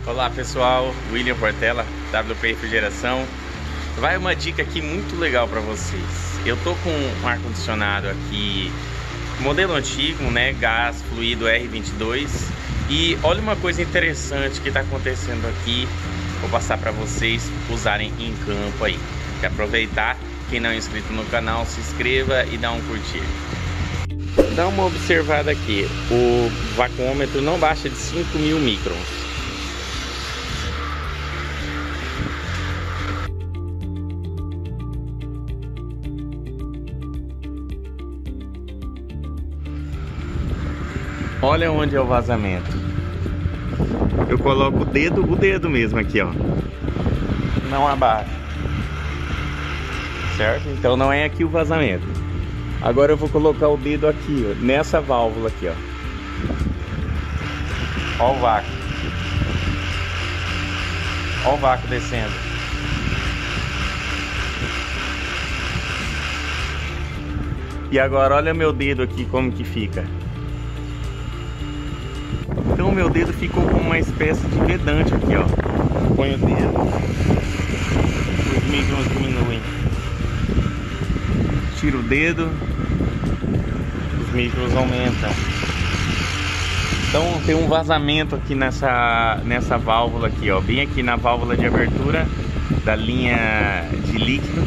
Olá pessoal, William Portela, WP Refrigeração. Vai uma dica aqui muito legal para vocês. Eu tô com um ar-condicionado aqui, modelo antigo, né, gás fluido R22. E olha uma coisa interessante que está acontecendo aqui. Vou passar para vocês usarem em campo aí. Quer aproveitar? Quem não é inscrito no canal, se inscreva e dá um curtir. Dá uma observada aqui. O vacuômetro não baixa de 5.000 microns. Olha onde é o vazamento. Eu coloco o dedo mesmo aqui, ó. Não abaixa. Certo? Então não é aqui o vazamento. Agora eu vou colocar o dedo aqui, ó, nessa válvula aqui, ó. Ó o vácuo. Ó o vácuo descendo. E agora olha meu dedo aqui como que fica. Então meu dedo ficou com uma espécie de vedante aqui, ó. Põe o dedo, os microns diminuem. Tira o dedo, os microns aumentam. Então tem um vazamento aqui nessa válvula aqui, ó, bem aqui na válvula de abertura da linha de líquido.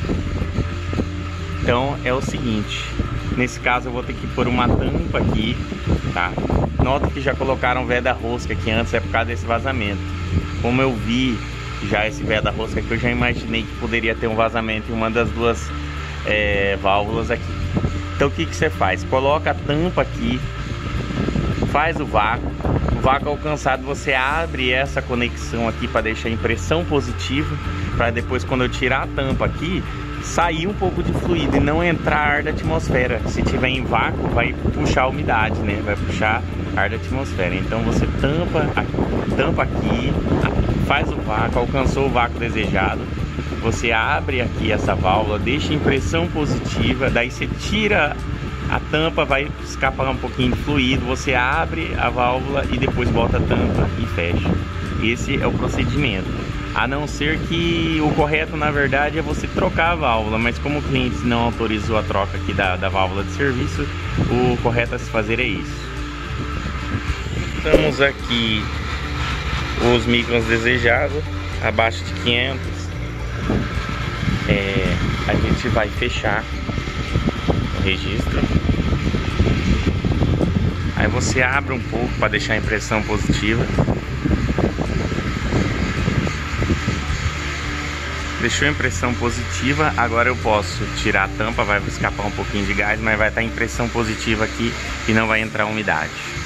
Então é o seguinte, nesse caso eu vou ter que pôr uma tampa aqui, tá? Nota que já colocaram veda-rosca aqui antes, é por causa desse vazamento. Como eu vi já esse veda-rosca aqui, eu já imaginei que poderia ter um vazamento em uma das duas válvulas aqui. Então o que você faz? Coloca a tampa aqui, faz o vácuo alcançado, você abre essa conexão aqui para deixar a impressão positiva, para depois, quando eu tirar a tampa aqui, sair um pouco de fluido e não entrar ar da atmosfera. Se tiver em vácuo, vai puxar a umidade, né? Vai puxar ar da atmosfera. Então você tampa aqui, faz o vácuo, alcançou o vácuo desejado, você abre aqui essa válvula, deixa a impressão positiva, daí você tira a tampa, vai escapar um pouquinho de fluido, você abre a válvula e depois bota a tampa e fecha. Esse é o procedimento. A não ser que o correto, na verdade, é você trocar a válvula, mas como o cliente não autorizou a troca aqui da válvula de serviço, o correto a se fazer é isso. Estamos aqui os microns desejados, abaixo de 500. A gente vai fechar o registro. Aí você abre um pouco para deixar a impressão positiva. Deixou a impressão positiva, agora eu posso tirar a tampa, vai escapar um pouquinho de gás, mas vai estar a impressão positiva aqui e não vai entrar umidade.